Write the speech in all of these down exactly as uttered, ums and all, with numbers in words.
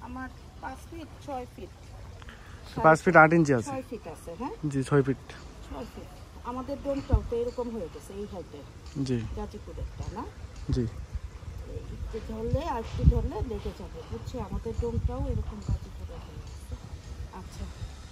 আমার পাঁচ ফিট ছয় ফিট পাঁচ ফিট আট ইঞ্চি আছে ছয় ফিট আছে হ্যাঁ জি ছয় ফিট ছয় ফিট আমাদের ডোমটাও তো এরকম হয়ে গেছে এই হাইটের জি গাজীপুরেরটা না জি একটু ধরলে আর একটু ধরলে দেখে যাবে বুঝছি আমাদের ডোমটাও এরকম গাজীপুরের হয়ে গেছে আচ্ছা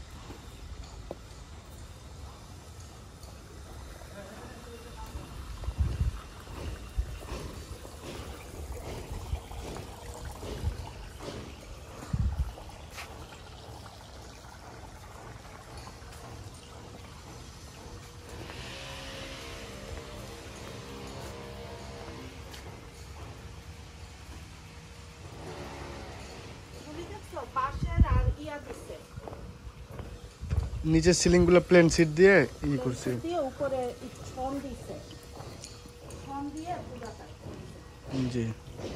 নিচের সিলিং গুলো প্লেন সিট দিয়ে ই করছে দিয়ে উপরে ছন দিছে ছন দিয়ে পুরাটা জি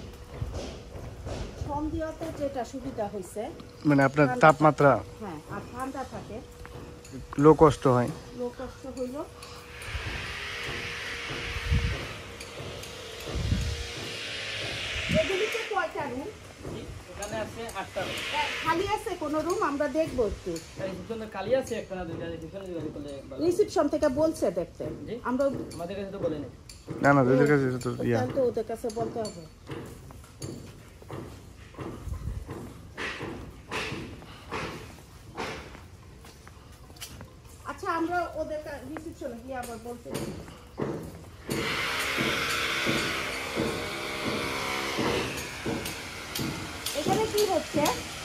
ছন দিয়াতে যেটা সুবিধা হইছে মানে আপনার তাপমাত্রা হ্যাঁ আর ঠান্ডা থাকে লো কষ্ট হয় লো কষ্ট হইলো এগুলিতে কয়টা রুম এখানে আছে আটটা খালি আছে কোন রুম আমরা দেখব একটু এই জন্য খালি আছে একটা না দুইটা ডিফারেন্ট গাড়ি বলে রিসেপশন থেকে বলছে দেখতে আমরা আমাদের কাছে তো বলে নাই না না ওদের কাছে তো ইয়া তো ওদের কাছে বলতে হবে আচ্ছা আমরা ওদের রিসেপশনে গিয়ে আবার বলতে এখানে কি হচ্ছে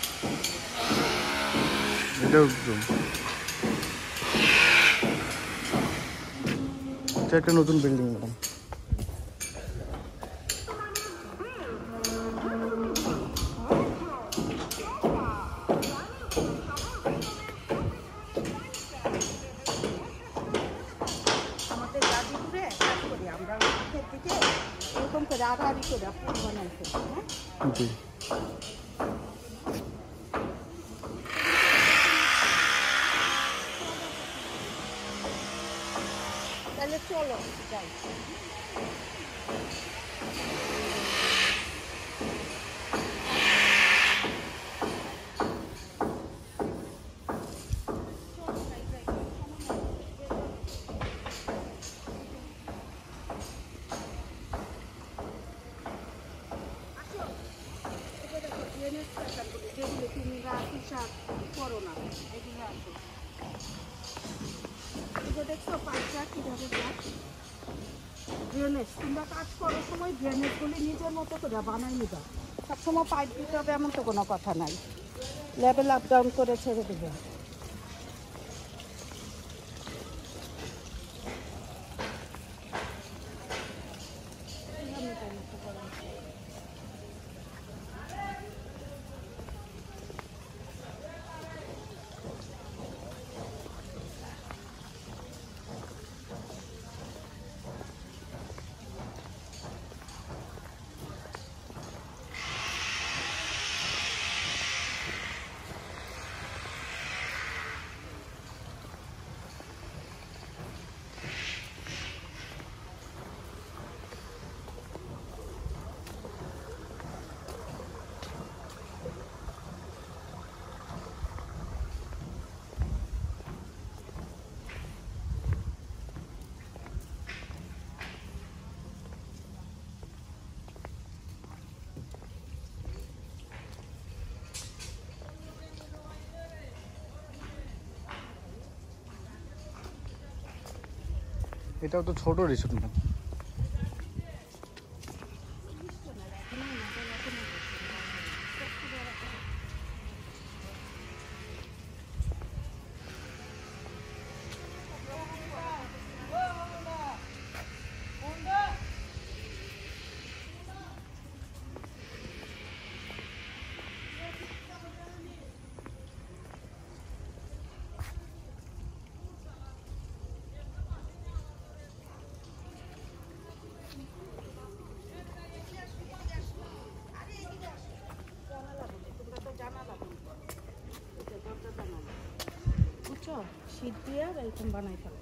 এটা একটা নতুন বিল্ডিং ম্যাডাম আমাদের গাজীপুরে কাজ করি আমরা মাঠের দিকে এরকম করে আড়াআড়ি করে ফুল বানাইছে হ্যাঁ জি তাহলে চলো যাই যেগুলো তুমি রাখি শাক করো না এগুলো আসো এগুলো দেখছো পাঁচটা কীভাবে যাক ড্রেনেজ তোমরা কাজ করার সময় ড্রেনেজগুলি নিজের মতো করে বানাই নিবা সবসময় পাইপ দিতে হবে এমন তো কোনো কথা নাই লেভেল আপ ডাউন করে ছেড়ে দেবে এটাও তো ছোট রিসোর্ট না শীত দিয়ে আর এরকম বানাই ফেলো